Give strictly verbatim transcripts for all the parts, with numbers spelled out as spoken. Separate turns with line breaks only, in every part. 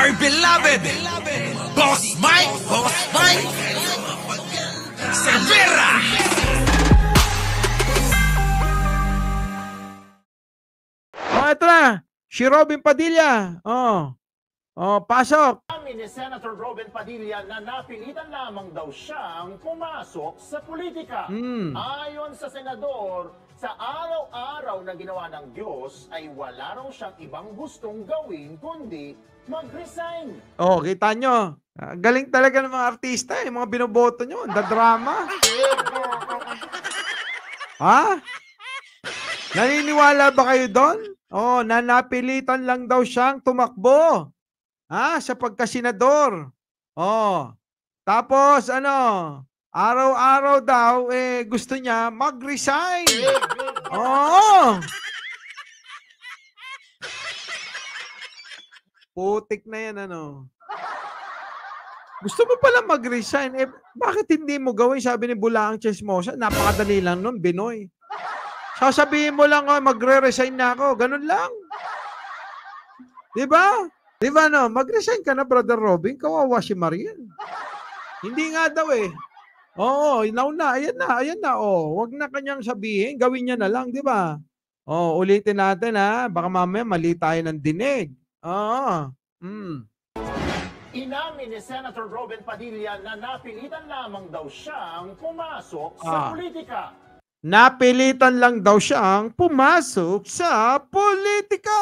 my beloved Boss Mike, Boss Mike Cervera.
Oh, ito na. Si Robin Padilla. Oh. Oh, pasok.
Ni Senator Robin Padilla na napilitan lamang daw siyang pumasok sa politika.
Hmm.
Ayon sa senador, sa araw-araw na ginawa ng Diyos ay wala raw siyang ibang gustong gawin kundi mag-resign.
Oh, kita nyo. Ah, galing talaga ng mga artista, eh. Mga binoboto nyo. Ang drama. Ha? Naniniwala ba kayo doon? Oh, na napilitan lang daw siyang tumakbo. Ha? Sa pagkasenador. Oh. Tapos, ano? Araw-araw daw, eh, gusto niya mag-resign. Oo. Putik na yan, ano? Gusto mo pala mag-resign. Eh, bakit hindi mo gawin? Sabi ni Bulaang Chismosa, napakadali lang nun, Binoy. Sasabihin mo lang, oh, magre-resign na ako. Ganun lang. Di ba? Di ba, no? Mag-resign ka na, Brother Robin. Kawawa si Mariel. Hindi nga daw, eh. Oo, inaw na. Ayan na, ayan na. Oh, wag na kanyang sabihin. Gawin niya na lang, di ba? Oh, ulitin natin, ha? Baka mamaya mali tayo ng dinig. Oo. Hmm.
Inamin ni Senator Robin Padilla na napilitan lamang daw siyang pumasok sa
Ah.
politika.
Napilitan lang daw siyang pumasok sa politika.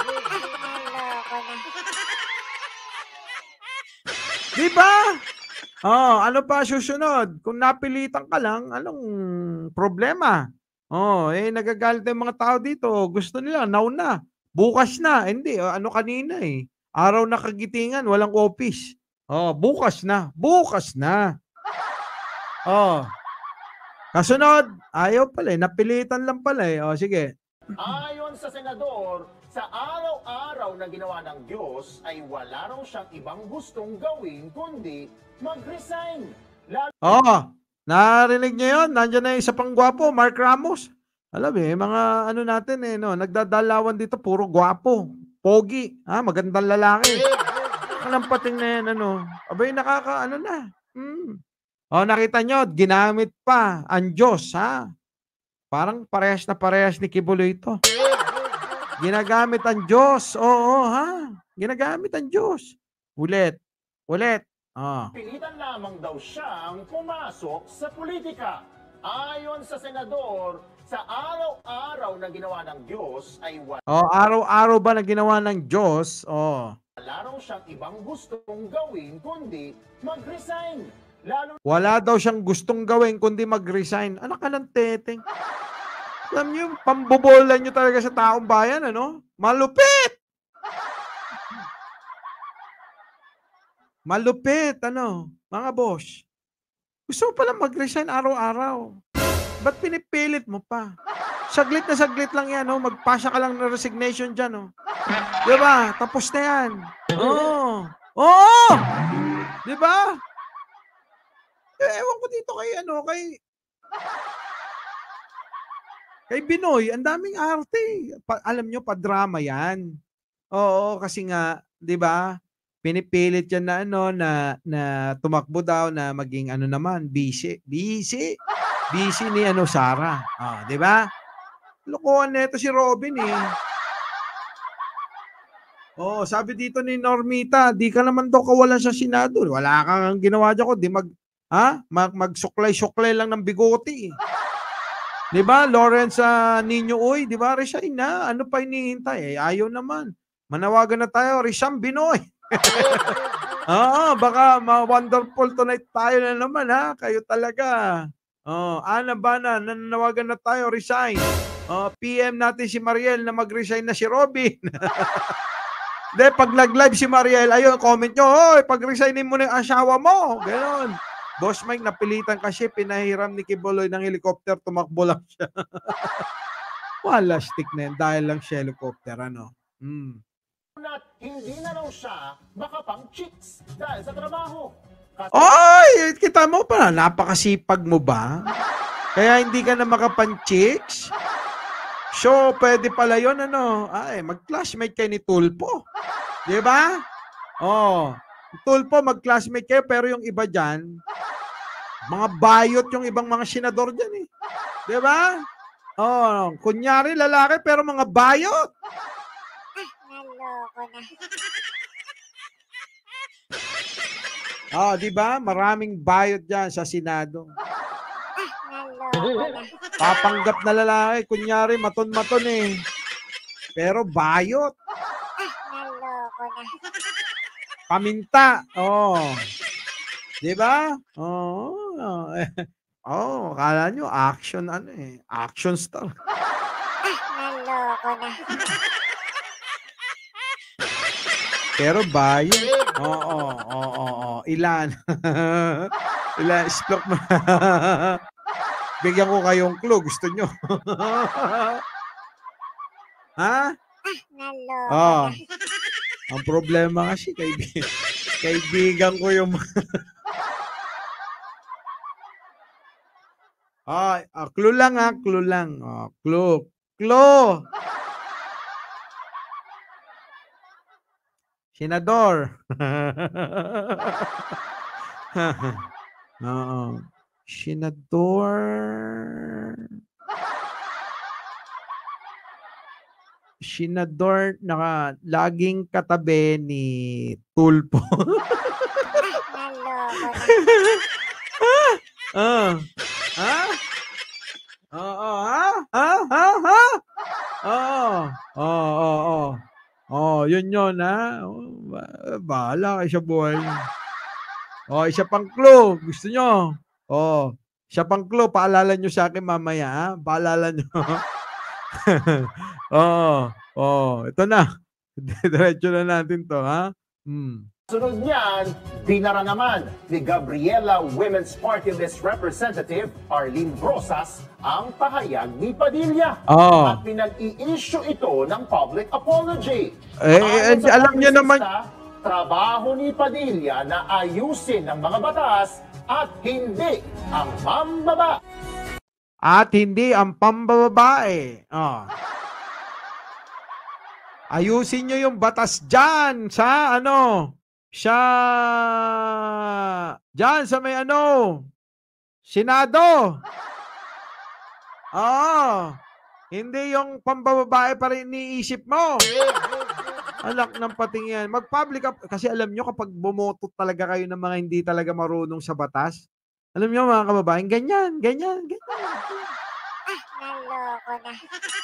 Di ba? Oh, ano pa susunod? Kung napilitan ka lang, anong problema? Oh, eh nagagalit yung mga tao dito. Gusto nila now na. Bukas na. Hindi, oh, ano kanina eh. Araw na kagitingan, walang office. Oh, bukas na. Bukas na. Oh. Kasunod, ayaw pala eh. Napilitan lang pala eh. O, sige.
Ayon sa senador, sa araw-araw na ginawa ng Diyos ay wala raw siyang ibang gustong gawin kundi mag-resign. Lalo
Oo. Narinig niyo yun? Nandiyan na yung isa pang gwapo, Mark Ramos. Alam eh, mga ano natin eh, no? Nagdadalawan dito, puro gwapo. Pogi. Ha? Magandang lalaki. Kalampating na yan, ano? Abay, nakaka, ano na. Hmm. O, nakita nyo, ginamit pa ang Diyos, ha? Parang parehas na parehas ni Kibuloy ito. Ginagamit ang Diyos. Oo, ha? Ginagamit ang Diyos. Ulit. Ulit. Ah.
pilitan lamang daw siyang pumasok sa politika. Ayon sa senador, sa araw-araw na ginawa ng Diyos ay wala
Oh, araw-araw ba na ginawa ng Diyos? Oh.
raw siyang ibang gustong gawin kundi mag-resign. Lalo
Wala daw siyang gustong gawin kundi mag-resign. Anak ka ng teteng. Alam niyo, pambobolan niyo talaga sa taong bayan, ano? Malupit! Malupit, ano? Mga boss. Gusto mo pala mag-resign araw-araw. Ba't pinipilit mo pa? Saglit na saglit lang yan, oh. Magpasa ka lang ng resignation dyan, oh. Diba? Tapos na yan. Oo. Oo! Diba? Eh, ewan ko dito kay, ano, kay... Kay Binoy, ang daming arte. Pa, alam nyo, pa-drama yan. Oo, kasi nga, di ba, pinipilit yan na, ano, na, na tumakbo daw na maging, ano naman, busy. Busy. Busy ni, ano, Sarah. Ah, di ba? Lokohan nito si Robin, eh. Oh, sabi dito ni Normita, di ka naman daw kawalan sa Senado. Wala kang ginawa dyan ko, di mag, ha? Mag, magsuklay-suklay lang ng bigoti. Di ba? Lawrence uh, Nino Uy, di ba? Resign na. Ano pa hinihintay? Eh, ayaw naman. Manawagan na tayo, resign Binoy. Oo, baka ma-wonderful tonight tayo na naman, ha? Kayo talaga. Oh, ana ba na? Nananawagan na tayo, resign. Oh, P M natin si Mariel na mag-resign na si Robin. De, pag nag-live si Mariel, ayun, comment nyo, hoy, pag-resignin mo na yung asawa mo. Ganon. Boss Mike, napilitan kasi, pinahiram ni Kibuloy ng helicopter, tumakbo lang siya. Wala, stick na yan, dahil lang siya helicopter, ano. Hmm.
na't hindi na raw siya makapang chicks dahil sa trabaho. Kasi
Oy, kita mo pa, napakasipag mo ba? Kaya hindi ka na makapan-chicks? So, pwede pala yun, ano, ay, mag-classmate kayo ni Tulpo. Di ba? Oh, Tulpo, mag-classmate kayo, pero yung iba dyan, mga bayot yung ibang mga senador dyan eh. Di ba? Oh, kunyari lalaki, pero mga bayot.
Naloko na.
Oh, di ba? Maraming bayot dyan sa Senado.
Naloko na.
Papanggap na lalaki, kunyari maton-maton eh. Pero bayot.
Naloko na.
Paminta. Oh. Di ba? Oh. Oh, kala nyo action ano eh. Action star.
Naloko na.
Pero bayot. Oo, oo, oo, oo. Ilan? Ilan? Splok mo. Bigyan ko kayong clue. Gusto nyo? Ha?
Naloko
Oh.
na.
Ang problema kasi, kaibigan, kaibigan ko yung... ah, ah, clue lang ha, clue lang. Oh, clue. Clue! Senador. Oo. Senador. Senador na laging katabi ni Tulpo.
Naloko na.
Ah. Ha? Oo, ha? Ha? Ha? Ha? Oo. Oo, oo, oo. Oh, yun yun, ha? Oh, ba- bahala kayo sa buhay niyo. Oh, isa pang clue. Gusto nyo? Oh, isa pang clue. Paalala nyo sa akin mamaya, ha? Paalala nyo. Oo. Oh, ito na. Diretso na natin to, ha? Hmm.
Sunod niyan, dinara naman ni Gabriela Women's Party List Representative Arlene Brosas ang pahayag ni Padilla.
Oh.
At pinag-i-issue ito ng public apology.
Eh,
Ayon
eh,
sa
alam niyo naman-
kongresista, trabaho ni Padilla na ayusin ang mga batas at hindi ang mambaba.
At hindi ang pambababae. Oh. Ayusin nyo yung batas dyan sa ano, sa dyan sa may ano, Senado. Oo. Hindi yung pambababae pa rin iniisip mo. Alak ng pating yan. Mag-public up. Kasi alam nyo, kapag bumoto talaga kayo ng mga hindi talaga marunong sa batas, alam nyo mga kababaeng, ganyan, ganyan, ganyan.
Naloko na.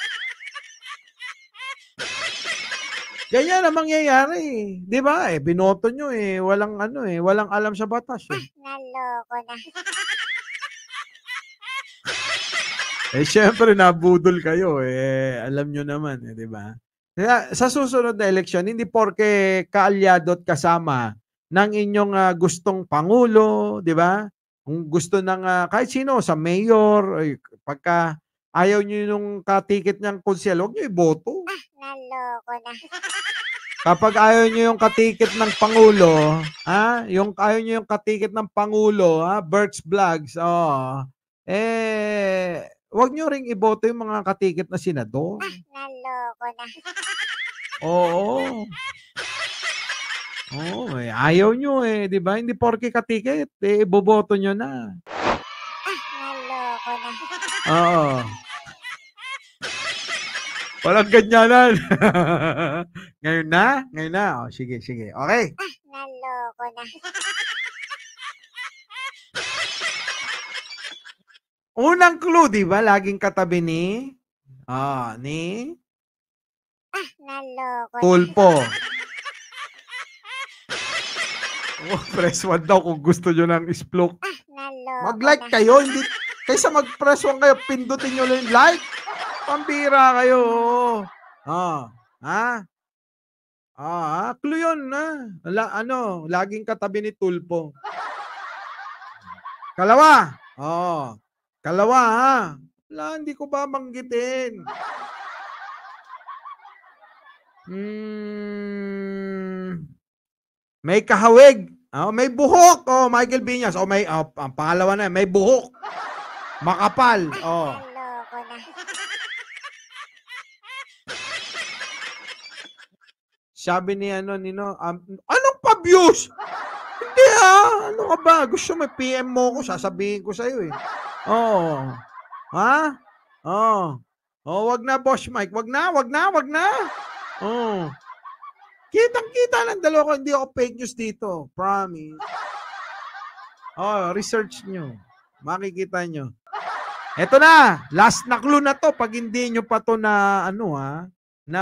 Ganyan ang mangyayari. Di ba? Eh, binoto nyo eh. Walang ano eh. Walang alam sa batas eh.
Naloko na.
Eh, syempre, nabudol kayo eh. Alam nyo naman eh, di ba? Kaya sa susunod na eleksyon, hindi porke kaalyado at kasama ng inyong uh, gustong pangulo, di ba? Kung gusto ng uh, kahit sino, sa mayor, ay, pagka ayaw nyo yung katiket niyang konsyel, huwag nyo iboto.
Naloko na.
Kapag ayaw nyo yung katiket ng Pangulo, ha? Yung ayaw nyo yung katiket ng Pangulo, ha? Berks Vlogs, oh. Eh, wag nyo ring iboto yung mga katiket na senador.
Naloko na.
Oo. Oo, eh, ayaw nyo eh, di ba? Hindi porke katiket, eh, iboboto nyo na.
Naloko na.
Oo. Walang ganyanan. Ngayon na? Ngayon na? Oh, sige, sige. Okay.
Naloko na.
Unang clue, di ba? Laging katabi ni, ah, ni
Naloko na.
Tulpo. Oh, press one daw kung gusto nyo ng isplok.
Naloko
Mag-like
na.
kayo, hindi, kaysa mag-press one kayo, pindutin nyo lang yung like. Pambira kayo. Ah, ha? Ah, clue yun, ha? La, ano, laging katabi ni Tulpo. Kalawa. Oh. Kalawa, ha? Wala, hindi ko ba banggitin? Hmm. May kahawig. Oh, may buhok. Oh, Michael Biñas. Oh, may, oh, ang pangalawa na, may buhok. Makapal. Oh.
Naloko na.
Sabi ni ano, nino, um, anong pa views. Hindi ah. Ano ka ba? Gusto mo, P M mo ko, sasabihin ko sa'yo eh. Oo. Ha? Oo. Oh, wag na, Boss Mike. Wag na, wag na, wag na. Oh. Kitang-kita ng dalawa ko. Hindi ako fake news dito. Promise. Oh, research nyo. Makikita nyo. Eto na. Last na clue na to. Pag hindi nyo pa to na, ano ha, na,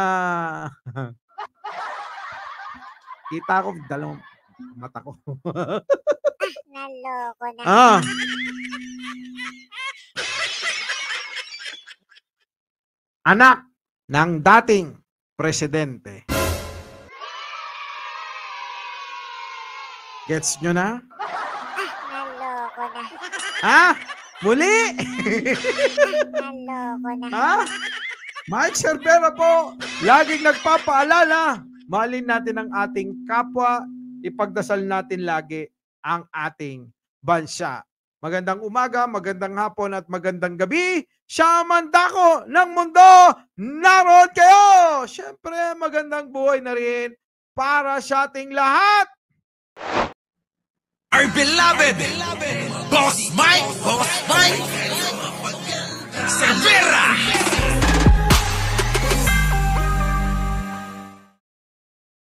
kita ko, dalawang mata ko.
Naloko na.
ah. Anak ng dating presidente. Gets nyo na?
Naloko na.
Ha? Muli?
Naloko na.
Ha? Mike Cervera po, laging nagpapaalala, mahalin natin ang ating kapwa, ipagdasal natin lagi ang ating bansa. Magandang umaga, magandang hapon at magandang gabi. Siya ang mandako ng mundo, naroon kayo! Siyempre, magandang buhay na rin para sa ating lahat.
Our beloved, Boss Mike, Boss Mike.